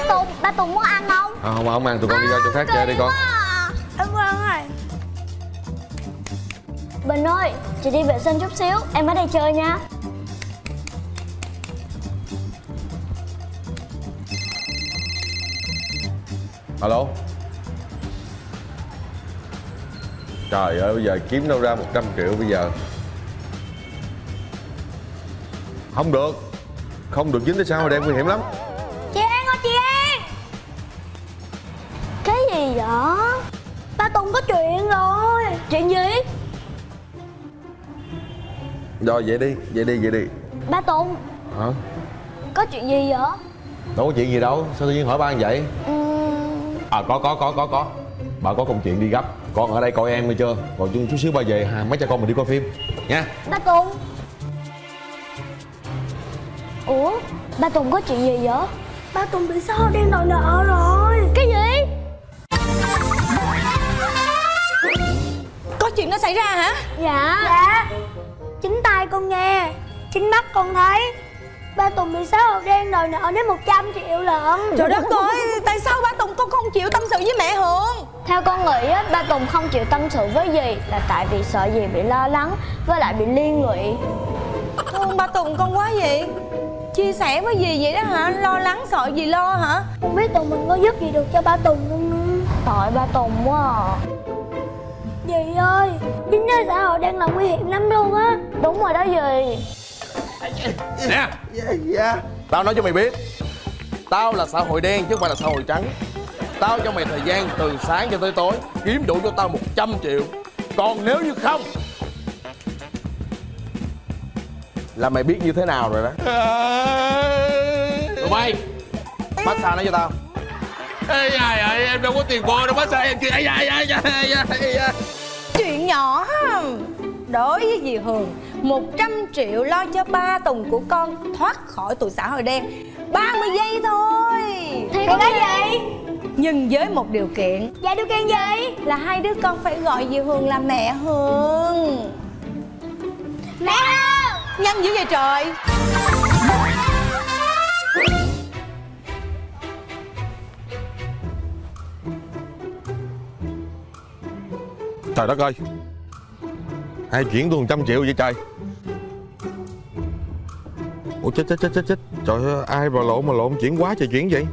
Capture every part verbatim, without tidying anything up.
Tùng, ba Tùng muốn ăn không? À, không không ăn, tụi con đi ra chỗ khác chơi đi con. Em ơn rồi. Bình ơi, chị đi vệ sinh chút xíu, em ở đây chơi nha. Alo. Trời ơi, bây giờ kiếm đâu ra một trăm triệu bây giờ. Không được. Không được dính tới sao đen, nguy hiểm lắm. Chị An ơi, chị An. Cái gì vậy? Ba Tùng có chuyện rồi. Chuyện gì? Rồi vậy đi, vậy đi, vậy đi. Ba Tùng. Hả? Có chuyện gì vậy? Đâu có chuyện gì đâu, sao tự nhiên hỏi ba như vậy? Uhm... À có có có có có. Bà có công chuyện đi gấp. Con ở đây coi em nghe chưa? Còn chút, chút xíu ba về hà, mấy cha con mình đi coi phim nha. Ba Tùng. Ủa, ba Tùng có chuyện gì vậy? Ba Tùng bị sao đang đòi nợ rồi. Cái gì? Có chuyện đó xảy ra hả? Dạ. Dạ. Chính tai con nghe, chính mắt con thấy ba Tùng bị sáu hộp đen đòi nợ đến một trăm triệu lận. Trời đất ơi, tại sao ba Tùng con không chịu tâm sự với mẹ Hường? Theo con nghĩ á, ba Tùng không chịu tâm sự với dì là tại vì sợ dì bị lo lắng với lại bị liên lụy. Thương ba Tùng con quá vậy. Chia sẻ với dì vậy đó hả? Lo lắng sợ dì lo hả? Không biết tụi mình có giúp gì được cho ba Tùng không nữa. Tội ba Tùng quá à. Dì ơi, chính cái xã hội đang là nguy hiểm lắm luôn á. Đúng rồi đó dì. Nè, Dạ, dạ. tao nói cho mày biết, tao là xã hội đen chứ không phải là xã hội trắng. Tao cho mày thời gian từ sáng cho tới tối kiếm đủ cho tao một trăm triệu. Còn nếu như không là mày biết như thế nào rồi đó. Tụi bay massage nó cho tao. Ê trời ơi, em đâu có tiền bò đâu massage em kia. Ây da, ây da, ây da, ây da. Chuyện nhỏ ha. Đối với dì Hường, một trăm triệu lo cho ba Tùng của con thoát khỏi tụi xã hội đen ba mươi giây thôi. Thì con nói gì? Nhưng với một điều kiện. Dạ điều kiện gì? Là hai đứa con phải gọi dì Hường là mẹ Hường. Mẹ Hường. Nhanh dữ vậy trời. Trời đất ơi, ai chuyển tôi một trăm triệu vậy trời? Ủa chết chết chết chết chết. Trời ơi, ai mà lộn mà lộn chuyển quá trời chuyển vậy?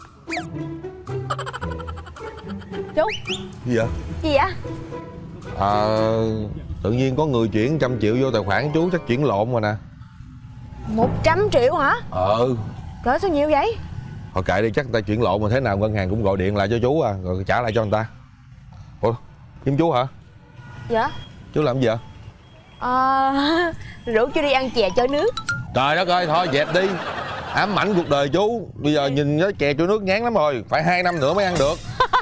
Chú. Gì vậy? Gì vậy? À, tự nhiên có người chuyển trăm triệu vô tài khoản chú, chắc chuyển lộn rồi nè. Một trăm triệu hả? Ờ. Cỡ sao nhiều vậy? Thôi kệ đi, chắc người ta chuyển lộn mà thế nào ngân hàng cũng gọi điện lại cho chú à, rồi trả lại cho người ta. Ủa, kiếm chú hả? Dạ. Chú làm gì vậy? Ờ... À, rủ chú đi ăn chè chơi nước. Trời đất ơi, thôi dẹp đi. Ám ảnh cuộc đời chú. Bây giờ nhìn cái chè trôi nước ngán lắm rồi. Phải hai năm nữa mới ăn được.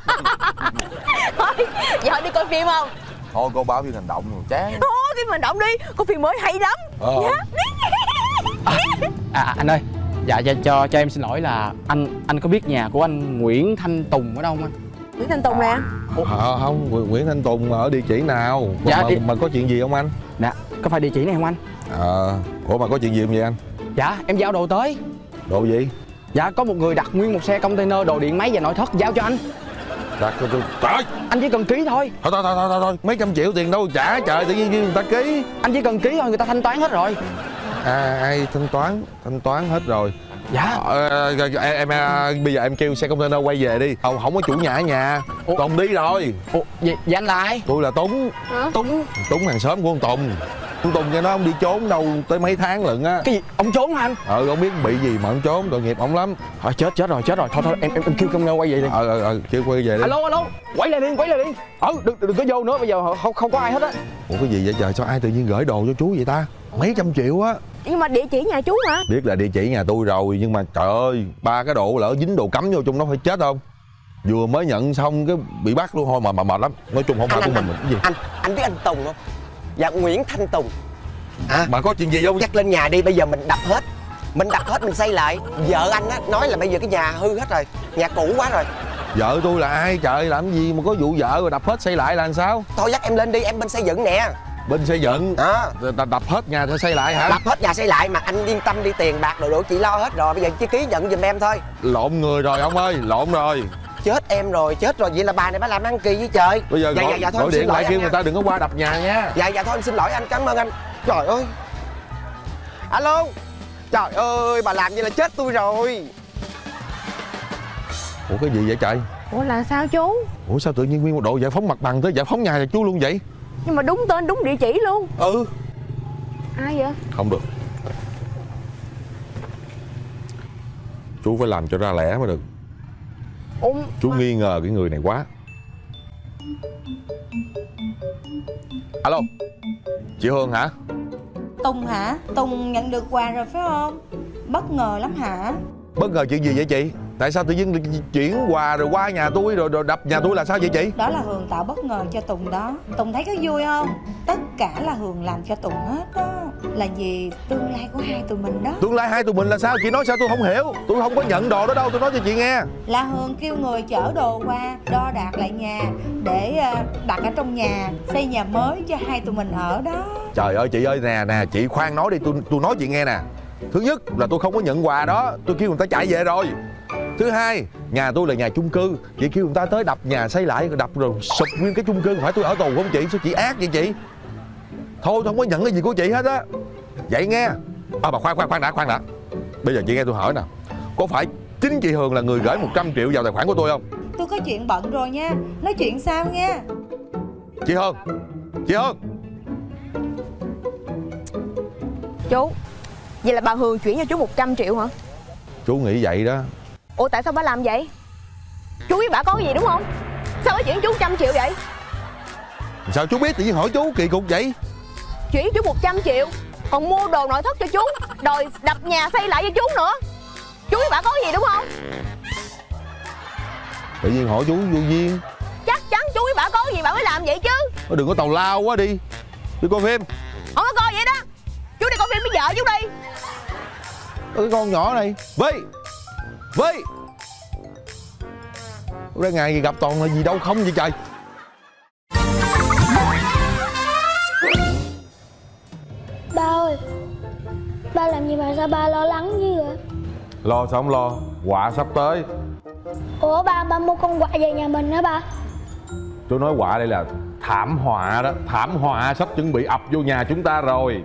Thôi, giờ đi coi phim không? Thôi cô báo phim hành động rồi chán. Thôi, phim hành động đi. Có phim mới hay lắm. Ờ. Dạ. À, à anh ơi, dạ cho cho cho em xin lỗi là anh anh có biết nhà của anh Nguyễn Thanh Tùng ở đâu không anh? Nguyễn Thanh Tùng nè. À, không, Nguyễn Thanh Tùng ở địa chỉ nào? Dạ, mà, đi... mà có chuyện gì không anh? Nè, có phải địa chỉ này không anh? À, ủa mà có chuyện gì không vậy anh? Dạ, em giao đồ tới. Đồ gì? Dạ, có một người đặt nguyên một xe container đồ điện máy và nội thất giao cho anh. Đặt cho tôi. Trời! Anh chỉ cần ký thôi. Thôi thôi thôi thôi thôi, mấy trăm triệu tiền đâu trả trời, tự nhiên người ta ký. Anh chỉ cần ký thôi, người ta thanh toán hết rồi. À, ai thanh toán? Thanh toán hết rồi. Dạ. À, em, em bây giờ em kêu xe container quay về đi. Không, không có chủ nhà ở nhà. Ủa? Tùng đi rồi. Ủa, vậy, vậy anh là ai? Tôi là Túng. Hả? Túng? Túng hàng xóm của ông Tùng. Ông Tùng cho nó ông đi trốn đâu tới mấy tháng lận á. Cái gì? Ông trốn hả anh? Ờ, không biết bị gì mà ông trốn, tội nghiệp ông lắm. Thôi chết chết rồi, chết rồi. Thôi thôi, em em, em kêu container quay về đi. Ờ ờ ờ, kêu quay về đi. Alo alo, quay lại đi, quay lại đi. Ừ, đừng đừng có vô nữa, bây giờ không không có ai hết á. Ủa cái gì vậy trời, sao ai tự nhiên gửi đồ cho chú vậy ta? Mấy trăm triệu á. Nhưng mà địa chỉ nhà chú hả? Biết là địa chỉ nhà tôi rồi, nhưng mà trời ơi, ba cái đồ lỡ dính đồ cấm vô trong đó phải chết không? Vừa mới nhận xong cái bị bắt luôn thôi mà mà mệt lắm. Nói chung không phải của mình. Cái gì? Anh, anh biết anh Tùng không? Dạ, Nguyễn Thanh Tùng. À, mà có chuyện gì không? Dắt lên nhà đi, bây giờ mình đập hết. Mình đập hết, mình xây lại. Vợ anh á, nói là bây giờ cái nhà hư hết rồi. Nhà cũ quá rồi. Vợ tôi là ai trời, làm gì mà có vụ vợ rồi đập hết xây lại là làm sao? Thôi dắt em lên đi, em bên xây dựng nè. Bên xây dựng à. Đập, đập hết nhà để xây lại hả? Đập hết nhà xây lại mà anh yên tâm đi, tiền bạc đồ đủ chị lo hết rồi. Bây giờ chỉ ký nhận giùm em thôi. Lộn người rồi ông ơi, lộn rồi. Chết em rồi, chết rồi. Vậy là bà này bà làm ăn kỳ với trời. Bây giờ dạ, gọi, dạ, dạ, thôi, gọi điện lại kêu người nha. ta đừng có qua đập nhà nha. Dạ dạ thôi em xin lỗi anh, cảm ơn anh. Trời ơi. Alo. Trời ơi, bà làm vậy là chết tôi rồi. Ủa cái gì vậy trời? Ủa là sao chú? Ủa sao tự nhiên nguyên một đội giải phóng mặt bằng tới giải phóng nhà là chú luôn vậy? Nhưng mà đúng tên đúng địa chỉ luôn. Ừ. Ai vậy? Không được. Chú phải làm cho ra lẽ mới được. Ủa Chú mà... nghi ngờ cái người này quá. Alo, chị Hương hả? Tùng hả? Tùng nhận được quà rồi phải không? Bất ngờ lắm hả? Bất ngờ chuyện gì vậy chị? Tại sao tự nhiên chuyển quà rồi qua nhà tôi rồi, rồi đập nhà tôi là sao vậy chị? Đó là Hường tạo bất ngờ cho Tùng đó. Tùng thấy có vui không? Tất cả là Hường làm cho Tùng hết đó. Là vì tương lai của hai tụi mình đó. Tương lai hai tụi mình là sao? Chị nói sao tôi không hiểu. Tôi không có nhận đồ đó đâu, tôi nói cho chị nghe. Là Hường kêu người chở đồ qua, đo đạc lại nhà để đặt ở trong nhà, xây nhà mới cho hai tụi mình ở đó. Trời ơi chị ơi, nè nè, chị khoan nói đi, tôi tôi nói chị nghe nè. Thứ nhất là tôi không có nhận quà đó, tôi kêu người ta chạy về rồi. Thứ hai, nhà tôi là nhà chung cư, chị kêu người ta tới đập nhà xây lại, đập rồi sụp nguyên cái chung cư, phải tôi ở tù không chị? Sao chị ác vậy chị? Thôi tôi không có nhận cái gì của chị hết á. Vậy nghe. À bà khoan khoan khoan đã, khoan đã. Bây giờ chị nghe tôi hỏi nè, có phải chính chị Hường là người gửi một trăm triệu vào tài khoản của tôi không? Tôi có chuyện bận rồi nha, nói chuyện sau nha. Chị Hương, chị Hương. Chú, vậy là bà Hường chuyển cho chú một trăm triệu hả? Chú nghĩ vậy đó. Ủa tại sao bà làm vậy? Chú biết bà có cái gì đúng không? Sao bà chuyển chú một trăm triệu vậy? Sao chú biết, tự nhiên hỏi chú kỳ cục vậy? Chuyển chú một trăm triệu, còn mua đồ nội thất cho chú, đòi đập nhà xây lại cho chú nữa. Chú biết bà có cái gì đúng không? Tự nhiên hỏi chú vô duyên. Chắc chắn chú biết bà có cái gì bà mới làm vậy chứ. Đừng có tào lao quá đi. Đi coi phim. Không có coi vậy đó. Chú đi coi phim với vợ chú đi. Cái con nhỏ này Vi Vi ra ngày gì gặp toàn là gì đâu không vậy trời. Ba ơi, ba làm gì mà sao ba lo lắng dữ vậy? Lo sao không lo, quà sắp tới. Ủa ba, ba mua con quạ về nhà mình hả ba? Tôi nói quà đây là thảm họa đó. Thảm họa sắp chuẩn bị ập vô nhà chúng ta rồi.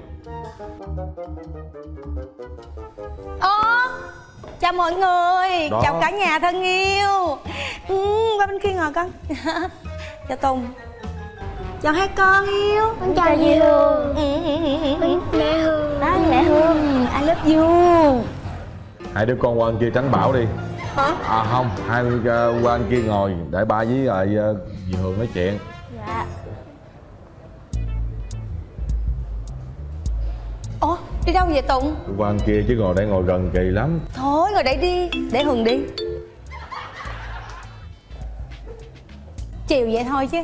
Ồ, chào mọi người. Đó. Chào cả nhà thân yêu. Ừ, qua bên kia ngồi con. Chào Tùng. Chào hai con yêu. Con chào dì Hương. Ừ, ừ, ừ, ừ, ừ. Mẹ Hương. Đó, mẹ Hương. I love you. Hai đứa con qua anh kia tránh bão đi. Hả? À không, hai đứa uh, qua anh kia ngồi để ba với lại uh, dì Hương nói chuyện. Dạ. Ủa, đi đâu vậy Tùng? Qua anh kia chứ ngồi đây ngồi gần kỳ lắm. Thôi ngồi đây đi, để Hường đi. Chiều vậy thôi chứ.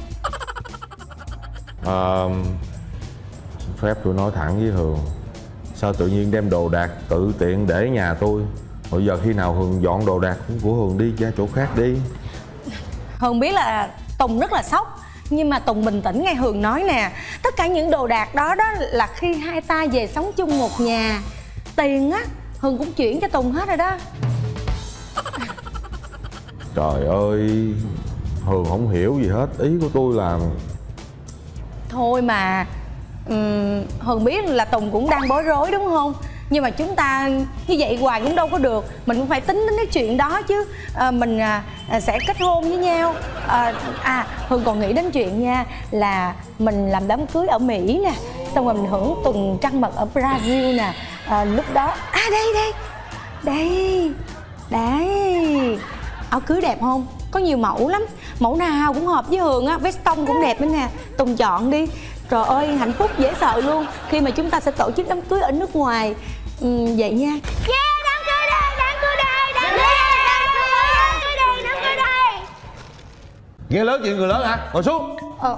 À, phép tôi nói thẳng với Hường, sao tự nhiên đem đồ đạc tự tiện để nhà tôi? Bây giờ khi nào Hường dọn đồ đạc của Hường đi ra chỗ khác đi. Hường biết là Tùng rất là sốc, nhưng mà Tùng bình tĩnh nghe Hường nói nè. Tất cả những đồ đạc đó đó là khi hai ta về sống chung một nhà. Tiền á, Hường cũng chuyển cho Tùng hết rồi đó. Trời ơi, Hường không hiểu gì hết. Ý của tôi là Thôi mà um, Hường biết là Tùng cũng đang bối rối đúng không? Nhưng mà chúng ta như vậy hoài cũng đâu có được. Mình cũng phải tính đến cái chuyện đó chứ. à, Mình à, sẽ kết hôn với nhau. à, à Hường còn nghĩ đến chuyện nha, là mình làm đám cưới ở Mỹ nè, xong rồi mình hưởng tuần trăng mật ở Brazil nè. à, Lúc đó, à đây đây Đây Đấy, áo cưới đẹp không? Có nhiều mẫu lắm. Mẫu nào cũng hợp với Hường á. Veston cũng đẹp nữa nè. Tùng chọn đi. Trời ơi hạnh phúc dễ sợ luôn khi mà chúng ta sẽ tổ chức đám cưới ở nước ngoài. ừ, Vậy nha. Yeah, đám cưới đây, đám cưới đây, đám cưới đây, đám cưới đây, đám cưới đây. nghe lớn chuyện người lớn hả? Ngồi xuống. Ờ.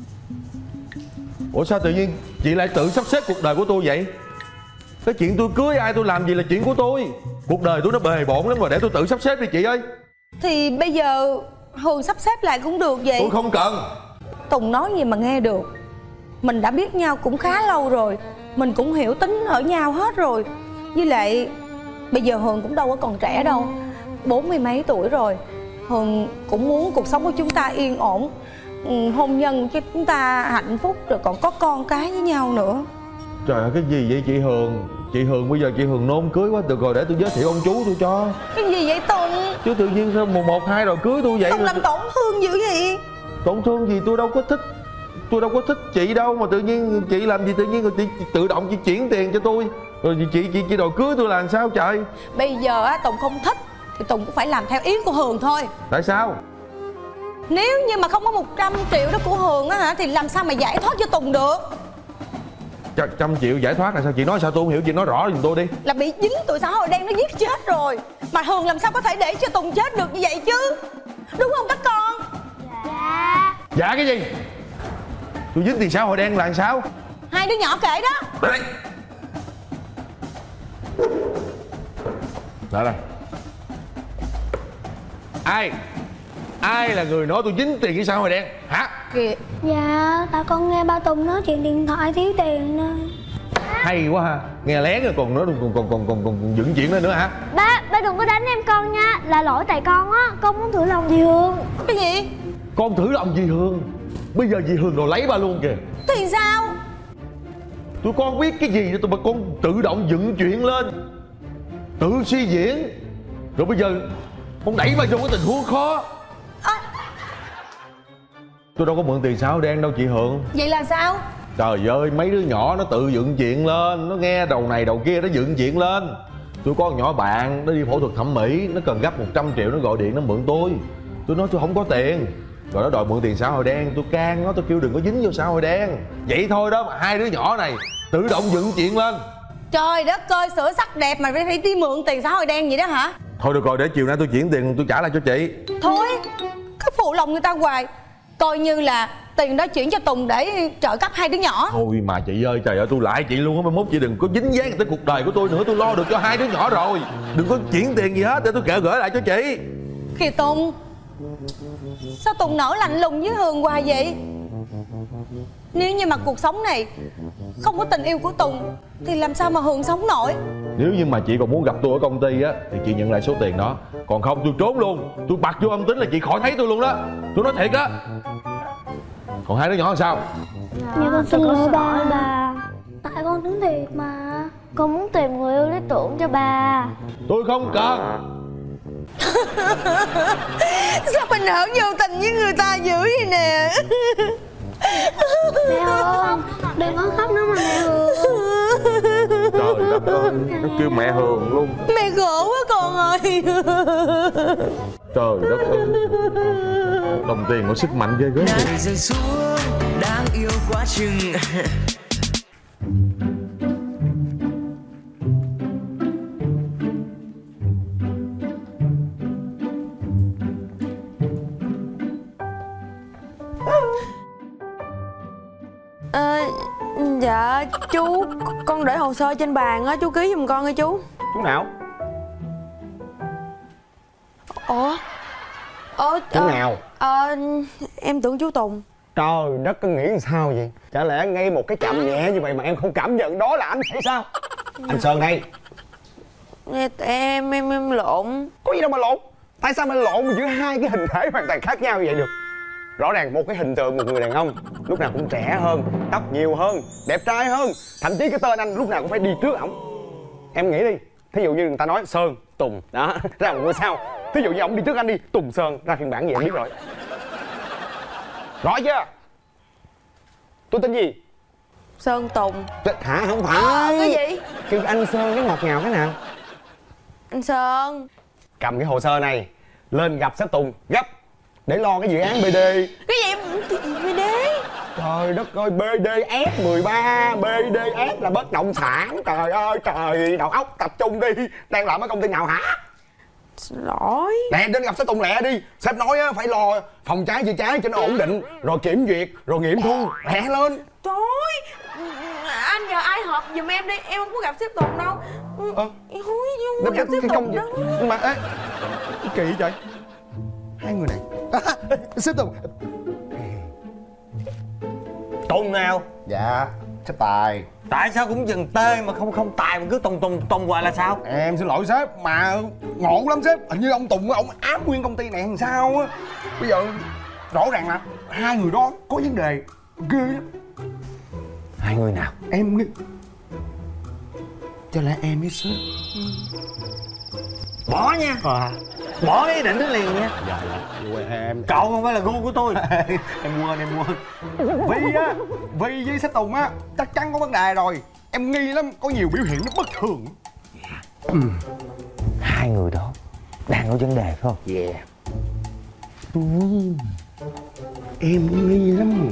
Ủa sao tự nhiên chị lại tự sắp xếp cuộc đời của tôi vậy? Cái chuyện tôi cưới ai tôi làm gì là chuyện của tôi. Cuộc đời tôi nó bề bộn lắm rồi, để tôi tự sắp xếp đi chị ơi. Thì bây giờ Hường sắp xếp lại cũng được vậy. Tôi không cần. Tùng nói gì mà nghe được. mình đã biết nhau cũng khá lâu rồi, mình cũng hiểu tính ở nhau hết rồi. Với lại bây giờ Hường cũng đâu có còn trẻ đâu, bốn mươi mấy tuổi rồi. Hường cũng muốn cuộc sống của chúng ta yên ổn, hôn nhân cho chúng ta hạnh phúc, rồi còn có con cái với nhau nữa. Trời ơi, cái gì vậy chị Hường? Chị Hường bây giờ chị Hường nôn cưới quá. Được rồi, để tôi giới thiệu ông chú tôi cho. Cái gì vậy Tùng? Chứ tự nhiên sao một một hai rồi cưới tôi vậy? Tùng làm tổn thương dữ vậy? Tổn thương gì? Tôi đâu có thích. Tôi đâu có thích chị đâu mà tự nhiên chị làm gì tự nhiên rồi chị, chị tự động chị chuyển tiền cho tôi. Rồi chị chị chị, chị đòi cưới tôi là làm sao trời? Bây giờ á Tùng không thích thì Tùng cũng phải làm theo ý của Hường thôi. Tại sao? Nếu như mà không có một trăm triệu đó của Hường á hả, thì làm sao mà giải thoát cho Tùng được? Trăm triệu giải thoát là sao? Chị nói sao tôi không hiểu, chị nói rõ giùm tôi đi. Là bị dính tụi xã hội đen nó giết chết rồi, mà Hường làm sao có thể để cho Tùng chết được như vậy chứ? Đúng không các con? Dạ. Dạ cái gì? Tôi dính tiền xã hội đen là sao? Hai đứa nhỏ kể đó. Đây đây đây. Ai? Ai là người nói tôi dính tiền với xã hội đen hả? Kìa. Dạ, tại con nghe ba Tùng nói chuyện điện thoại thiếu tiền nên. Hay quá ha, nghe lén rồi còn nói còn còn còn còn còn, còn dựng chuyện nữa nữa hả? Ba, ba đừng có đánh em con nha, là lỗi tại con á, con muốn thử lòng dì Hương. Cái gì? Con thử lòng dì Hương? Bây giờ dì Hương rồi lấy ba luôn kìa. Thì sao? Tụi con biết cái gì tụi mà con tự động dựng chuyện lên, tự suy diễn, rồi bây giờ con đẩy ba vô cái tình huống khó. À. Tôi đâu có mượn tiền xã hội đen đâu chị Hương. Vậy là sao? Trời ơi, mấy đứa nhỏ nó tự dựng chuyện lên, nó nghe đầu này đầu kia nó dựng chuyện lên. Tôi có một nhỏ bạn nó đi phẫu thuật thẩm mỹ, nó cần gấp một trăm triệu, nó gọi điện nó mượn tôi. Tôi nói tôi không có tiền, rồi nó đòi mượn tiền xã hội đen. Tôi can nó, tôi kêu đừng có dính vô xã hội đen. Vậy thôi đó mà hai đứa nhỏ này tự động dựng chuyện lên. Trời đất ơi, sửa sắc đẹp mà phải đi mượn tiền xã hội đen vậy đó hả? Thôi được rồi, để chiều nay tôi chuyển tiền tôi trả lại cho chị. Thôi, cứ phụ lòng người ta hoài. Coi như là tiền đó chuyển cho Tùng để trợ cấp hai đứa nhỏ. Thôi mà chị ơi, trời ơi tôi lại chị luôn á. Mai mốt chị đừng có dính dáng tới cuộc đời của tôi nữa. Tôi lo được cho hai đứa nhỏ rồi. Đừng có chuyển tiền gì hết để tôi kể gửi lại cho chị. Kìa Tùng, sao Tùng nở lạnh lùng với Hường hoài vậy? Nếu như mà cuộc sống này không có tình yêu của Tùng thì làm sao mà Hường sống nổi? Nếu như mà chị còn muốn gặp tôi ở công ty á thì chị nhận lại số tiền đó. Còn không tôi trốn luôn. Tôi bật vô âm tính là chị khỏi thấy tôi luôn đó. Tôi nói thiệt đó. Còn hai đứa nhỏ làm sao? Dạ con xin lỗi ba. ba Tại con tính thiệt mà. Con muốn tìm người yêu lý tưởng cho ba. Tôi không cần. Sao mình hỡn vô tình với người ta dữ vậy nè? Mẹ Hương, đừng có khóc nữa mà mẹ Hương. Trời đất ơi, nó kêu mẹ Hường luôn. Mẹ khổ quá con ơi. Trời đất ơi, đồng tiền có sức mạnh ghê gớm. Nàng rơi xuống đáng yêu quá chừng. À, dạ chú, con để hồ sơ trên bàn á, chú ký giùm con đi chú. Chú nào? Ủa? Ủa? Chú à, nào? À, em tưởng chú Tùng. Trời đất, con nghĩ làm sao vậy? Chả lẽ ngay một cái chạm nhẹ như vậy mà em không cảm nhận đó là anh hay sao? Anh Sơn đây. Em, em, em lộn. Có gì đâu mà lộn. Tại sao mà lộn giữa hai cái hình thể hoàn toàn khác nhau như vậy được? Rõ ràng một cái hình tượng một người đàn ông lúc nào cũng trẻ hơn, tóc nhiều hơn, đẹp trai hơn. Thậm chí cái tên anh lúc nào cũng phải đi trước ổng. Em nghĩ đi, thí dụ như người ta nói Sơn, Tùng, đó, ra một ngôi sao. Thí dụ như ổng đi trước anh đi, Tùng Sơn, ra phiên bản gì em biết rồi. Rõ chưa? Tôi tên gì? Sơn Tùng. Hả? Không phải. À, cái gì? Kêu anh Sơn cái ngọt ngào cái nào? Anh Sơn. Cầm cái hồ sơ này lên gặp sếp Tùng gấp để lo cái dự án bê đê. Cái gì bê đê? Trời đất ơi, bê đê ép mười ba, bê đê ép là bất động sản. Trời ơi trời, đầu óc tập trung đi. Đang làm ở công ty nào hả? Xin lỗi. Lẹ đến gặp sếp Tùng lẹ đi. Sếp nói á, phải lo phòng cháy chữa cháy cho nó ổn định, rồi kiểm duyệt, rồi nghiệm thu. Lẹ lên. Trời ơi, anh nhờ ai họp giùm em đi, em không có gặp sếp Tùng đâu. Ờ. Em hối chứ không có gặp sếp Tùng đâu. Nhưng mà ê, kỳ vậy trời. Hai người này à, sếp Tùng. Tùng nào? Dạ, sếp Tài. Tại sao cũng dừng tê mà không không Tài mà cứ Tùng Tùng Tùng hoài là sao? Em xin lỗi sếp, mà ngộ lắm sếp. Hình như ông Tùng ông ám nguyên công ty này làm sao á. Bây giờ rõ ràng là hai người đó có vấn đề ghê lắm. Hai người nào? Em nghĩ cho lẽ em với sếp. Ừ. Bỏ nha. À. Bỏ ý định đó liền nha. Dạ dạ, quên em. Cậu không phải là gu của tôi. Em quên, em quên. Vi á, Vi với sếp Tùng á chắc chắn có vấn đề rồi. Em nghi lắm, có nhiều biểu hiện nó bất thường. Dạ. Ừ. Hai người đó đang có vấn đề phải không? Dạ. Yeah. Ừ. Em cũng nghi lắm.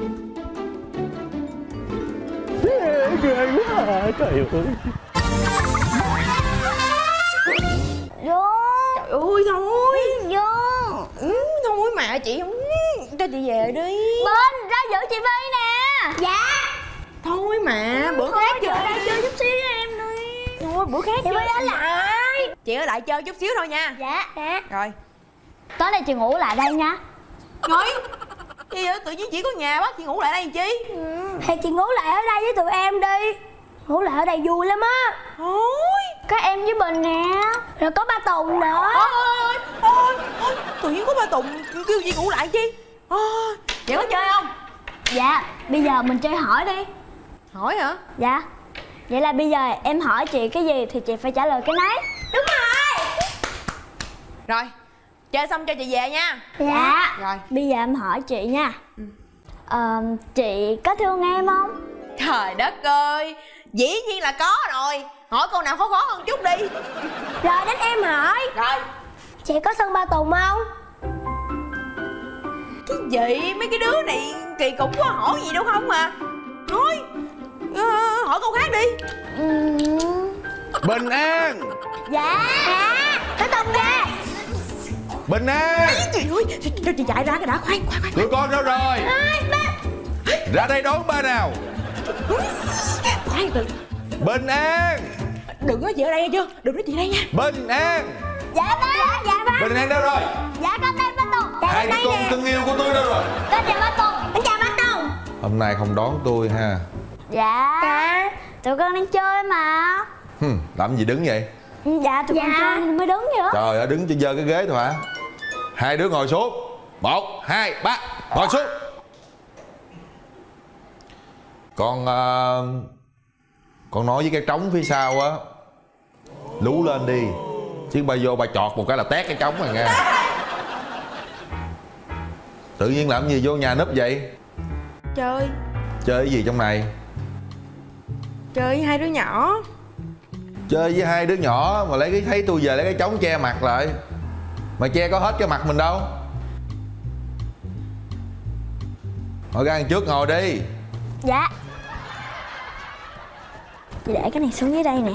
Ghê quá à, trời ơi. Vô. Trời ơi thôi. Vô. Ừ, thôi mà chị không cho chị về đi. Bên ra giữ chị Vi nè. Dạ. Thôi mà bữa khác giờ ra chơi chút xíu với em đi. Thôi bữa khác chị Vi ở lại. Chị ở lại chơi chút xíu thôi nha. Dạ. Dạ. Rồi. Tối nay chị ngủ lại đây nha. Rồi. Chị tự nhiên chỉ có nhà bắt chị ngủ lại đây làm chi? Ừ. Thì chị ngủ lại ở đây với tụi em đi. Ngủ lại ở đây vui lắm á. Thôi. Có em với Bình nè. Rồi có ba Tùng nữa. Thôi thôi thôi. Tự nhiên có ba Tùng kêu chị ngủ lại chi? Thôi. Vậy có chơi không? Dạ. Bây giờ mình chơi hỏi đi. Hỏi hả? Dạ. Vậy là bây giờ em hỏi chị cái gì thì chị phải trả lời cái nấy. Đúng rồi. Rồi. Chơi xong cho chị về nha. Dạ. Rồi. Bây giờ em hỏi chị nha. Ừ. Ờ, chị có thương em không? Trời đất ơi. Dĩ nhiên là có rồi. Hỏi câu nào khó khó hơn chút đi. Rồi đến em hỏi. Rồi. Chị có sân ba Tùng không? Cái gì? Mấy cái đứa này kỳ cục quá, hỏi gì đâu không à. Thôi uh, hỏi câu khác đi. Ừ. Bình An. Dạ. Dạ. Có Tùng ra. Bình An. Trời ơi, cho chị chạy ra cái đã. Khoan khoan khoan. Tụi con đâu rồi? Ra đây đón ba nào. Khoan từ. Bình An. Đừng có chị ở đây nghe chưa? Đừng nói chị đây nha. Bình An. Dạ ba. Dạ, dạ ba. Bình An đâu rồi? Dạ con đây ba Tùng. Dạ, hai đứa con thân yêu của tôi đâu rồi? Con chào ba Tùng. Con chào ba Tùng. Hôm nay không đón tôi ha. Dạ. Dạ. Tụi con đang chơi mà. Hừm, làm gì đứng vậy? Dạ tụi dạ. con chơi nên mới đứng vậy đó. Trời ơi, đứng cho dơ cái ghế thôi hả? Hai đứa ngồi xuống. Một, hai, ba. Ngồi xuống. Con uh, con nói với cái trống phía sau á, lú lên đi. Chứ bà vô bà chọt một cái là tét cái trống rồi nghe. Tự nhiên làm gì vô nhà núp vậy? Chơi. Chơi cái gì trong này? Chơi với hai đứa nhỏ. Chơi với hai đứa nhỏ mà lấy cái thấy tôi về lấy cái trống che mặt lại. Mà che có hết cái mặt mình đâu. Ngồi ra ăn trước ngồi đi. Dạ. Chị để cái này xuống dưới đây nè.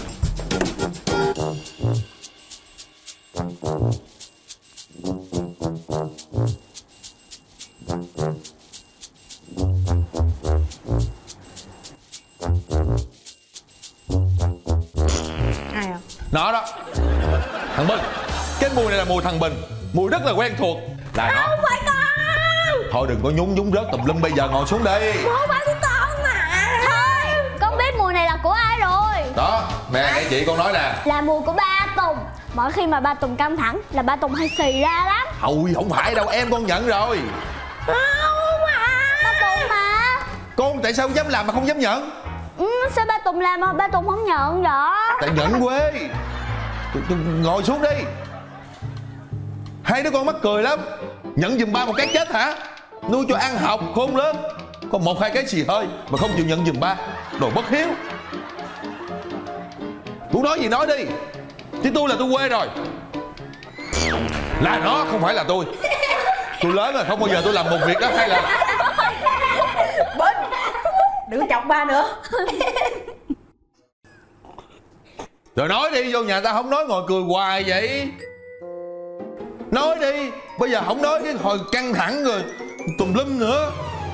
Ai à? Nó đó. Thằng Bình. Cái mùi này là mùi thằng Bình. Mùi rất là quen thuộc. Là nó. Không phải con. Thôi đừng có nhúng nhúng rớt tùm lum, bây giờ ngồi xuống đi. Không phải của con mà. Thôi, con biết mùi này là của ai rồi. Đó, mẹ nghe chị con nói nè. Là mùi của ba Tùng. Mỗi khi mà ba Tùng căng thẳng là ba Tùng hay xì ra lắm. Thôi không phải đâu, em con nhận rồi. Không à. Ba Tùng mà. Con tại sao dám làm mà không dám nhận? Ừ, sao ba Tùng làm mà ba Tùng không nhận vậy? Tại nhận quê. Tôi, tôi, ngồi xuống đi. Hai đứa con mắc cười lắm. Nhận giùm ba một cái chết hả? Nuôi cho ăn học khôn lớn. Còn một hai cái xì hơi mà không chịu nhận giùm ba. Đồ bất hiếu. Tôi nói gì nói đi. Chứ tôi là tôi quê rồi. Là nó không phải là tôi. Tôi lớn rồi, không bao giờ tôi làm một việc đó hay là. Bình, đừng chọc ba nữa. Rồi nói đi, vô nhà ta không nói ngồi cười hoài vậy. Nói đi, bây giờ không nói cái hồi căng thẳng rồi tùm lum nữa.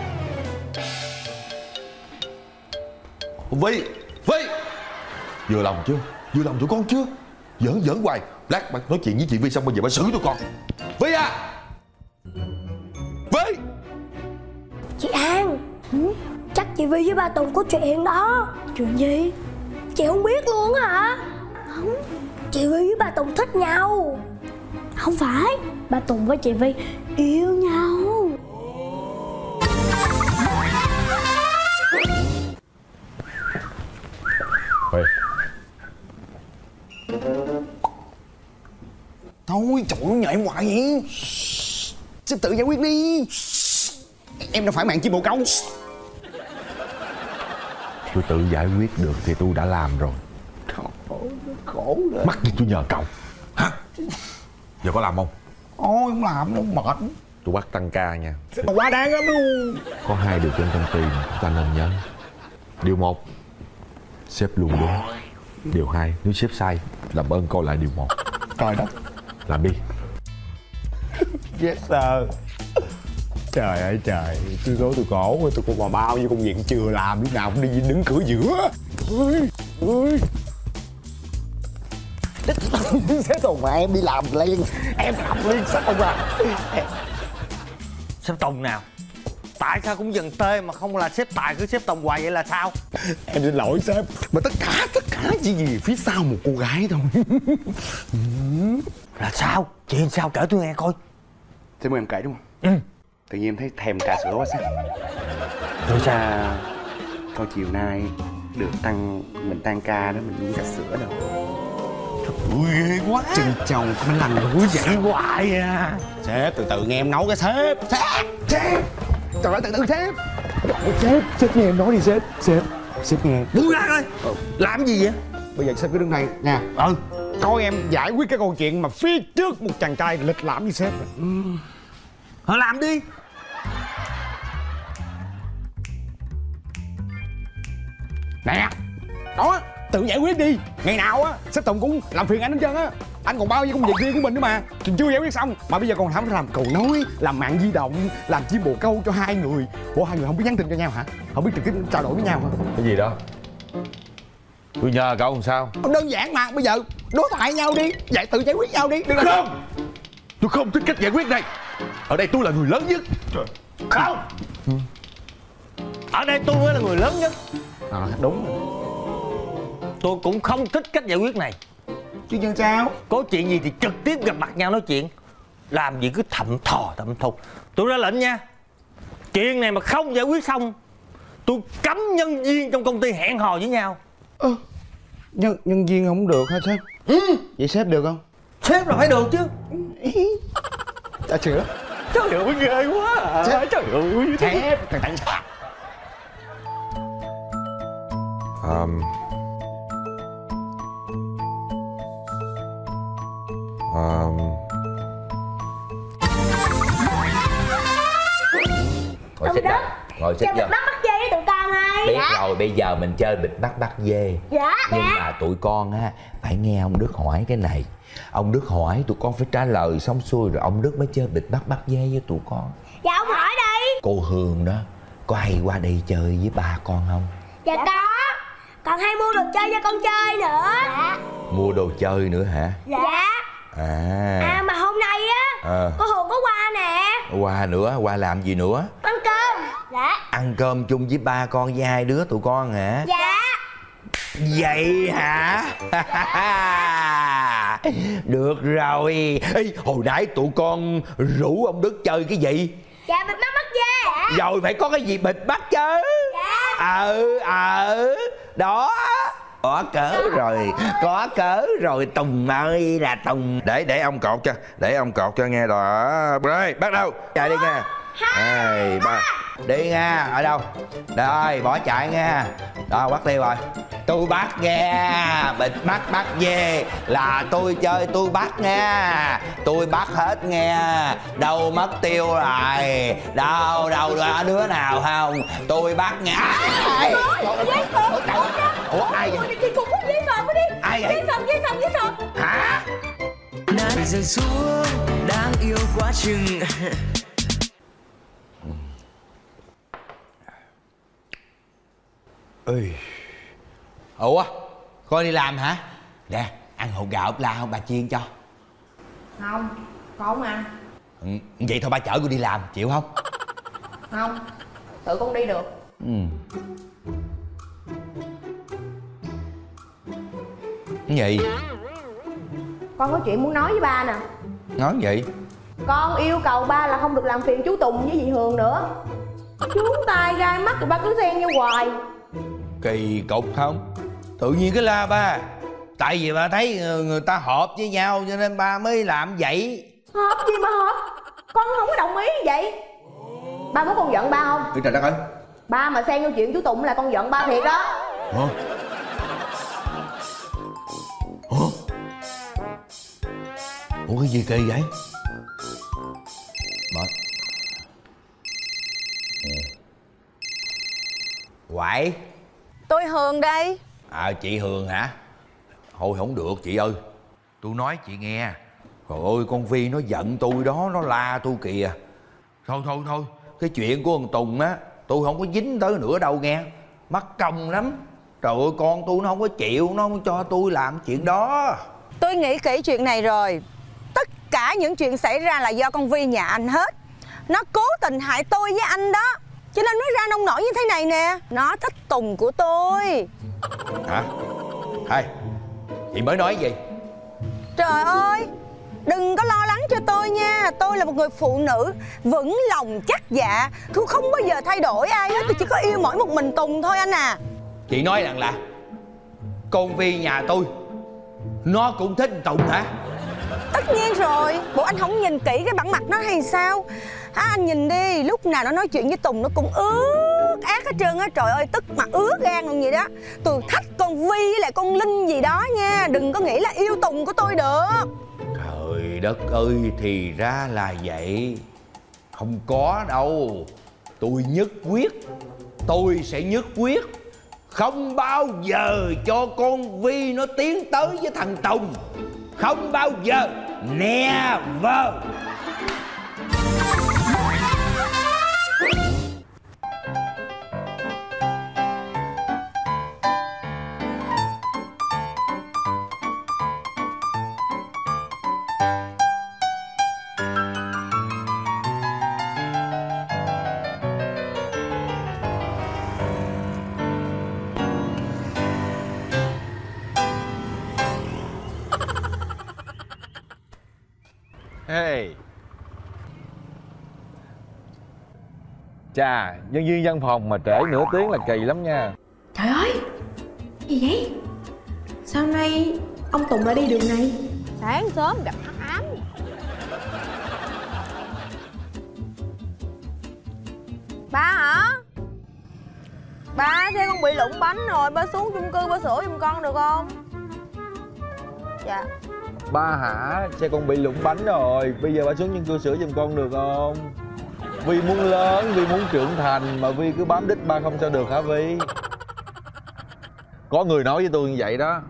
Vi, Vi, vừa lòng chưa? Vừa lòng tụi con chưa? Giỡn giỡn hoài. Lát bà nói chuyện với chị Vi xong bây giờ bà xử tụi con. Vi à, Vi. Chị An, Ừ. Chắc chị Vi với ba Tùng có chuyện đó. Chuyện gì? Chị không biết luôn hả? Không. Chị Vi với ba Tùng thích nhau. Không phải, ba Tùng với chị Vi yêu nhau. Ê. Thôi trời ơi, nhảy hoài vậy. Sếp tự giải quyết đi. Em đâu phải mạng chim bồ câu. Tôi tự giải quyết được thì tôi đã làm rồi. Khổ rồi. Mắc gì tôi nhờ cậu hả? Giờ có làm không? Ôi không làm đâu, mệt. Tôi bắt tăng ca nha. Mà quá đáng lắm luôn. Có hai điều trên công ty mà chúng ta nên nhớ. Điều một, sếp luôn đúng. Điều hai, nếu sếp sai, làm ơn coi lại điều một. Trời đất. Làm đi. Yes sir. Trời ơi trời, tôi số tôi khổ, tôi còn bao nhiêu công việc chưa làm, lúc nào cũng đi đứng cửa giữa. Ôi, ôi. Sếp Tùng mà em đi làm liền, em làm liền sếp Tùng à. Sếp Tùng nào? Tại sao cũng dần tê mà không là sếp Tài cứ sếp Tùng hoài vậy là sao? Em xin lỗi sếp, mà tất cả tất cả chỉ vì phía sau một cô gái thôi. Là sao? Chuyện sao kể tôi nghe coi. Sếp mời em kể đúng không? Ừ. Tự nhiên em thấy thèm trà sữa quá sếp. Tôi sao? À, thôi chiều nay được tăng, mình tăng ca đó, mình uống trà sữa đâu. Ui ghê quá. Chân chồng có mấy lần đuổi dậy hoài à. Sếp từ từ nghe em nấu cái sếp. Sếp, sếp. Trời ơi từ từ sếp. Sếp, sếp nghe em nói đi sếp. Sếp, sếp nghe. Đứng ra coi. Ừ. Làm gì vậy? Bây giờ sếp cứ đứng đây nha. Ừ. Coi em giải quyết cái câu chuyện mà phía trước một chàng trai lịch lãm với sếp. Ừ. Họ làm đi. Nè, đó, tự giải quyết đi. Ngày nào á, sếp Tùng cũng làm phiền anh hết trơn á. Anh còn bao nhiêu công việc riêng của mình nữa mà, mình chưa giải quyết xong. Mà bây giờ còn phải làm cầu nối, làm mạng di động, làm chim bồ câu cho hai người. Ủa hai người không biết nhắn tin cho nhau hả? Không biết trực tiếp trao đổi với nhau hả? Cái gì đó? Tôi nhờ cậu làm sao? Đơn giản mà, bây giờ đối thoại nhau đi, vậy tự giải quyết nhau đi. Đừng không, tôi không thích cách giải quyết này. Ở đây tôi là người lớn nhất. Trời. Không. Ừ. Ở đây tôi mới là người lớn nhất. À đúng rồi. Tôi cũng không thích cách giải quyết này. Chứ nhân sao? Có chuyện gì thì trực tiếp gặp mặt nhau nói chuyện. Làm gì cứ thậm thò thậm thục. Tôi ra lệnh nha. Chuyện này mà không giải quyết xong, tôi cấm nhân viên trong công ty hẹn hò với nhau. Ơ, nhân, nhân viên không được hả sếp? Ừ. Vậy sếp được không? Sếp là phải được chứ. Trà sữa. Trời ơi ghê quá à. Sếp. Trời ơi sếp. Tại sao? Um, um, Ngồi xích ra. Ngồi xích vô. Bắt bắt dê với tụi con ơi. Biết dạ. rồi, bây giờ mình chơi bịt mắt bắt dê. Dạ. Nhưng dạ. mà tụi con á phải nghe ông Đức hỏi cái này. Ông Đức hỏi tụi con phải trả lời xong xuôi rồi ông Đức mới chơi bịt mắt bắt dê với tụi con. Dạ ông hỏi đi. Cô Hương đó có hay qua đây chơi với ba con không? Dạ có. Còn hay mua đồ chơi cho con chơi nữa. Dạ. Mua đồ chơi nữa hả? Dạ. À. À mà hôm nay á à. Cô Hường có qua nè. Qua nữa, qua làm gì nữa? Ăn cơm. Dạ. Ăn cơm chung với ba con với hai đứa tụi con hả? Dạ. Vậy hả? Được rồi. Ê, hồi nãy tụi con rủ ông Đức chơi cái gì? Dạ bịt mắt bắt dê. Dạ. Rồi phải có cái gì bịt mắt chứ. Dạ. Ờ ờ đó. Có cớ rồi, có cớ rồi Tùng ơi là Tùng. Để để ông cột cho, để ông cột cho nghe rồi. Rồi, bắt đầu. Chạy đi nha. Hai, ba. Đi nha, ở đâu? Rồi, bỏ chạy nha. Đó, bắt tiêu rồi. Tôi bắt nha. Bịt mắt bắt dê là tôi chơi tôi bắt nha. Tôi bắt hết nha. Đâu mất tiêu rồi. Đâu, đâu, đâu đứa nào không? Tôi bắt nha. Ủa, ai vậy? Chị cũng muốn giấy phận đi. Ai vậy? Giấy phận, giấy phận, giấy phận. Hả? Nàng rơi xuống đáng yêu quá chừng. Ê. Ủa, con đi làm hả? Nè, ăn hột gạo ốp la không bà chiên cho? Không, con không ăn. Ừ, vậy thôi ba chở con đi làm, chịu không? Không, tự con đi được. Ừ. Cái gì? Con có chuyện muốn nói với ba nè. Nói gì? Con yêu cầu ba là không được làm phiền chú Tùng với dì Hường nữa. Chú tai gai mắt rồi ba cứ xen vô hoài. Kỳ cục không? Tự nhiên cái la ba. Tại vì ba thấy người ta hợp với nhau cho nên ba mới làm vậy. Hợp gì mà hợp? Con không có đồng ý như vậy. Ba muốn con giận ba không? Ôi trời đất ơi. Ba mà xen vô chuyện chú Tùng là con giận ba thiệt đó. Hả? Hả? Ủa cái gì kỳ vậy? Mở. Quậy. Tôi Hường đây. À chị Hường hả? Thôi không được chị ơi. Tôi nói chị nghe. Trời ơi con Vi nó giận tôi đó, nó la tôi kìa. Thôi thôi thôi, cái chuyện của thằng Tùng á tôi không có dính tới nữa đâu nghe. Mắc công lắm. Trời ơi con tôi nó không có chịu, nó không cho tôi làm chuyện đó. Tôi nghĩ kỹ chuyện này rồi. Tất cả những chuyện xảy ra là do con Vi nhà anh hết. Nó cố tình hại tôi với anh đó, cho nên mới ra nông nổi như thế này nè. Nó thích Tùng của tôi. Hả? Hay chị mới nói gì? Trời ơi, đừng có lo lắng cho tôi nha. Tôi là một người phụ nữ vững lòng chắc dạ. Tôi không bao giờ thay đổi ai hết. Tôi chỉ có yêu mỗi một mình Tùng thôi anh à. Chị nói rằng là con Vi nhà tôi nó cũng thích Tùng hả? Tất nhiên rồi. Bộ anh không nhìn kỹ cái bản mặt nó hay sao? À, anh nhìn đi, lúc nào nó nói chuyện với Tùng nó cũng ướt át hết trơn á. Trời ơi, tức mặt ướt gan luôn vậy đó. Tôi thách con Vi với lại con Linh gì đó nha. Đừng có nghĩ là yêu Tùng của tôi được. Trời đất ơi, thì ra là vậy. Không có đâu. Tôi nhất quyết. Tôi sẽ nhất quyết không bao giờ cho con Vi nó tiến tới với thằng Tùng. Không bao giờ. Never. Hey. Chà, nhân viên văn phòng mà trễ nửa tiếng là kỳ lắm nha. Trời ơi, gì vậy? Sao nay ông Tùng lại đi đường này? Sáng sớm gặp hắc ám. Ba hả? Ba, xe con bị lụng bánh rồi. Ba xuống chung cư ba sửa giùm con được không? Dạ. Ba hả? Xe con bị lụng bánh rồi. Bây giờ ba xuống chung cư sửa giùm con được không? Vi muốn lớn, Vi muốn trưởng thành mà Vi cứ bám đít ba không sao được hả Vi? Có người nói với tôi như vậy đó.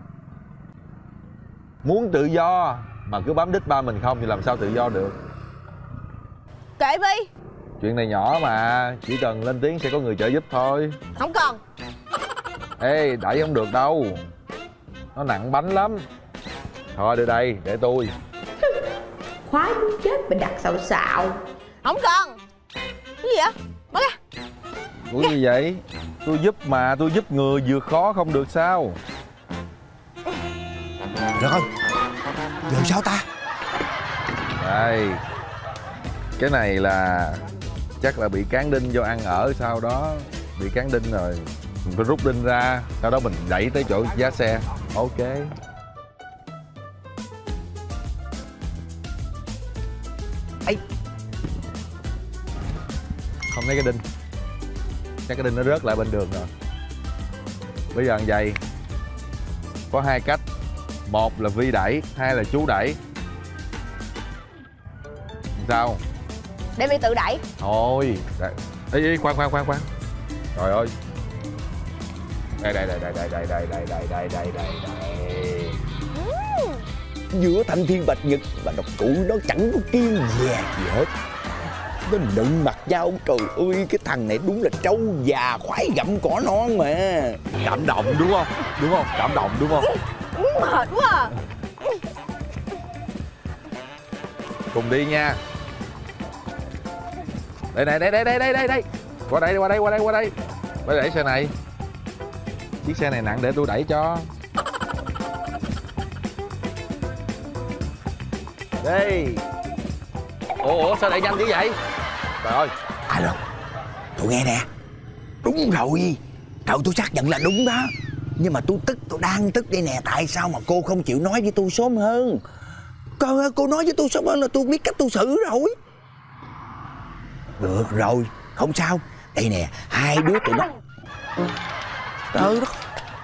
Muốn tự do mà cứ bám đít ba mình không thì làm sao tự do được. Kệ Vi. Chuyện này nhỏ mà, chỉ cần lên tiếng sẽ có người trợ giúp thôi. Không cần. Ê, đẩy không được đâu. Nó nặng bánh lắm. Thôi đưa đây, để tôi. Khoái muốn chết mà đặt xạo xạo. Không cần. Cái gì vậy? Mở ra. Ủa gì vậy? Tôi giúp mà, tôi giúp người vượt khó không được sao? Được không? Giờ sao ta? Đây. Cái này là chắc là bị cán đinh do ăn ở sau đó. Bị cán đinh rồi. Mình phải rút đinh ra. Sau đó mình đẩy tới chỗ giá xe. Ok. Ây. Không thấy cái đinh. Chắc cái đinh nó rớt lại bên đường rồi. Bây giờ như vậy. Có hai cách. Một là Vi đẩy, hai là chú đẩy. Sao? Để Vi tự đẩy. Thôi. Ê, ê, khoan khoan khoan khoan. Trời ơi. Đây đây đây đây đây đây đây đây đây đây đây đây đây. Giữa thanh thiên bạch nhật và độc cụ nó chẳng có kiên dè gì hết. Nó đựng mặt nhau. Trời ơi, cái thằng này đúng là trâu già khoái gặm cỏ non mà. Cảm động đúng không? Đúng không? Cảm động đúng không? Mệt quá à. Cùng đi nha. Đây này, đây đây đây đây đây đây. Qua đây, qua đây, qua đây, qua đây. Phải đẩy xe này. Chiếc xe này nặng để tôi đẩy cho. Đi. Ủa, ủa sao đẩy nhanh dữ vậy? Trời ơi. Alo, tôi nghe nè. Đúng rồi. Trời, tôi xác nhận là đúng đó. Nhưng mà tôi tức, tôi đang tức đây nè. Tại sao mà cô không chịu nói với tôi sớm hơn? Cô, cô nói với tôi sớm hơn là tôi biết cách tôi xử rồi. Được rồi, không sao. Đây nè, hai đứa tụi nó. Trời đất.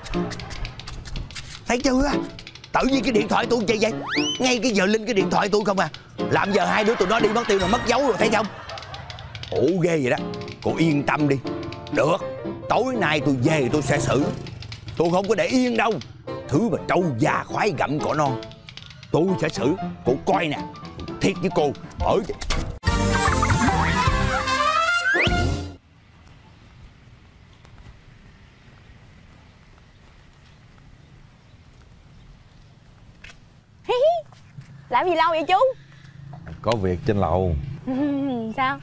Thấy chưa? Tự nhiên cái điện thoại tôi vậy vậy. Ngay cái giờ linh cái điện thoại tôi không à. Làm giờ hai đứa tụi nó đi mất tiêu rồi, mất dấu rồi, thấy không? Ủa ghê vậy đó. Cô yên tâm đi. Được, tối nay tôi về tôi sẽ xử. Tôi không có để yên đâu. Thứ mà trâu già khoái gặm cỏ non tôi sẽ xử. Cô coi nè. Thiệt với cô. Ở làm gì lâu vậy chú? Có việc trên lầu. Sao?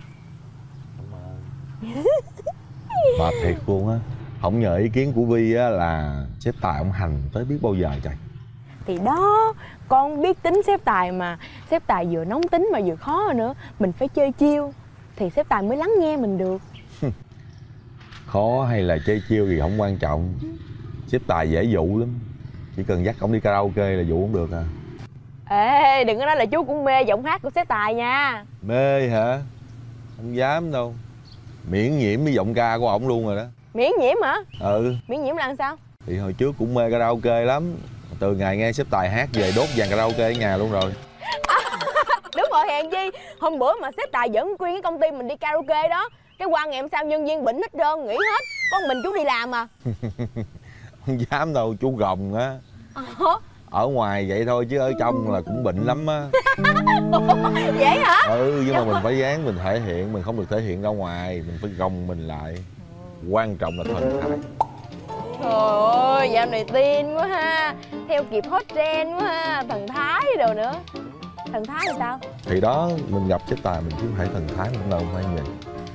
Mà thiệt luôn á, không nhờ ý kiến của Vi á là sếp Tài ông hành tới biết bao giờ trời. Thì đó, con biết tính sếp Tài mà. Sếp Tài vừa nóng tính mà vừa khó nữa. Mình phải chơi chiêu thì sếp Tài mới lắng nghe mình được. Khó hay là chơi chiêu thì không quan trọng. Sếp Tài dễ dụ lắm. Chỉ cần dắt ổng đi karaoke là dụ ổng được à. Ê, đừng có nói là chú cũng mê giọng hát của sếp Tài nha. Mê hả? Không dám đâu. Miễn nhiễm với giọng ca của ổng luôn rồi đó. Miễn nhiễm hả? Ừ. Miễn nhiễm là làm sao? Thì hồi trước cũng mê karaoke lắm. Từ ngày nghe sếp Tài hát về đốt dàn karaoke ở nhà luôn rồi. À, đúng rồi, hèn chi hôm bữa mà sếp Tài dẫn Quyên cái công ty mình đi karaoke đó. Cái qua ngày hôm sau nhân viên bệnh hết trơn, nghỉ hết. Có mình chú đi làm à. Không dám đâu, chú gồng á. À, ở ngoài vậy thôi chứ ở trong là cũng bệnh lắm á. Vậy hả? Ừ, nhưng mà mình phải dáng mình thể hiện, mình không được thể hiện ra ngoài, mình phải gồng mình lại. Quan trọng là thần thái. Trời ơi, dạo này tin quá ha. Theo kịp hot trend quá ha. Thần thái đồ nữa. Thần thái thì sao? Thì đó, mình gặp sếp Tài mình cứ phải thần thái, không đâu phải vậy.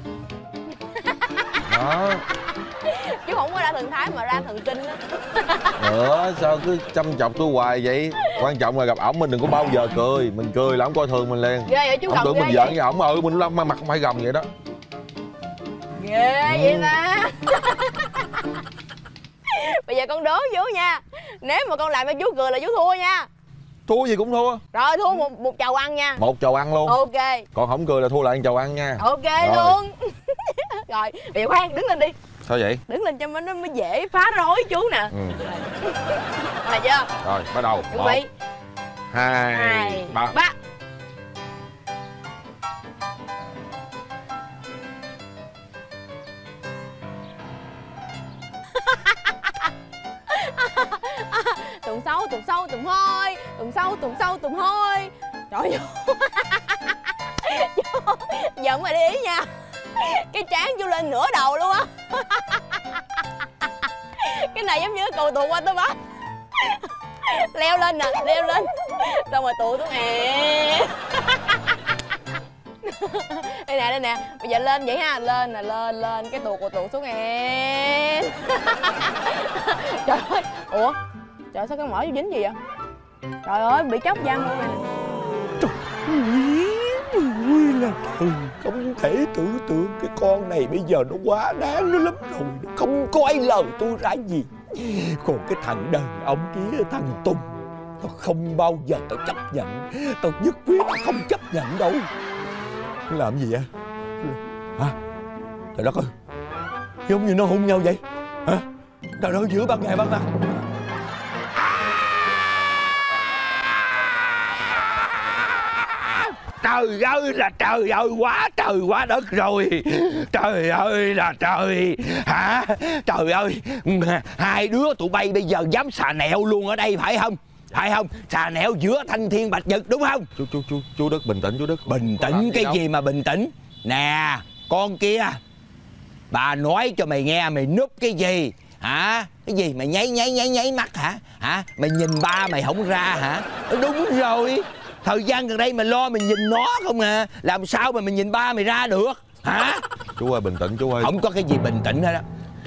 Đó. Chứ không có ra thần thái mà ra thần kinh á. Nữa, sao cứ chăm chọc tôi hoài vậy? Quan trọng là gặp ổng mình đừng có bao giờ cười. Mình cười là ổng coi thường mình liền. Ghê vậy chú? Ổng tưởng mình giỡn với ổng. Ừ, mình lắm mặt không phải gầm vậy đó. Ghê ừ. Vậy ta. Bây giờ con đố chú nha. Nếu mà con làm cho chú cười là chú thua nha. Thua gì cũng thua. Rồi thua một, một chầu ăn nha. Một chầu ăn luôn. Ok. Còn không cười là thua lại một chầu ăn nha. Ok rồi. Luôn. Rồi, bây giờ khoan, đứng lên đi. Sao vậy? Đứng lên cho nó mới dễ phá rối chú nè. Ừ. Là chưa? Rồi, bắt đầu. Chuẩn bị. Hai, hai ba. ba. Tuần sau, tuần sau, tuần hôi. Tuần sau, tuần sau, tuần hôi. Trời ơi. Giận mà đi ý nha. Cái trán chú lên nửa đầu luôn á. Cái này giống như cầu tuột qua tới bác. Leo lên nè, leo lên. Xong rồi tụi xuống nè. Đây nè, đây nè. Bây giờ lên vậy ha. Lên nè, lên, lên. Cái tuột của tuột xuống nè. Trời ơi. Ủa? Trời ơi, sao cái mỏ chú dính gì vậy? Trời ơi, bị chóc da luôn nè. Ui là trời, không thể tưởng tượng cái con này bây giờ nó quá đáng nó lắm rồi. Nó không coi lời tôi ra gì. Còn cái thằng đàn ông kia, thằng Tùng, tao không bao giờ tao chấp nhận. Tao nhất quyết không chấp nhận đâu. Làm gì vậy? Hả? Trời đất ơi, giống như nó hôn nhau vậy. Hả? Trời ơi, giữa ban ngày ban mặt. Trời ơi là trời ơi, quá trời quá đất rồi. Trời ơi là trời. Hả? Trời ơi, hai đứa tụi bay bây giờ dám xà nẹo luôn ở đây phải không? Phải không? Xà nẹo giữa thanh thiên bạch nhật đúng không? Chú chú chú chú Đức bình tĩnh chú Đức. Bình tĩnh cái gì mà bình tĩnh? Nè, con kia, bà nói cho mày nghe mày núp cái gì? Hả? Cái gì mày nháy nháy nháy nháy mắt hả? Hả? Mày nhìn ba mày không ra hả? Đúng rồi. Thời gian gần đây mày lo mày nhìn nó không à. Làm sao mà mày nhìn ba mày ra được? Hả? Chú ơi bình tĩnh chú ơi. Không có cái gì bình tĩnh hết á.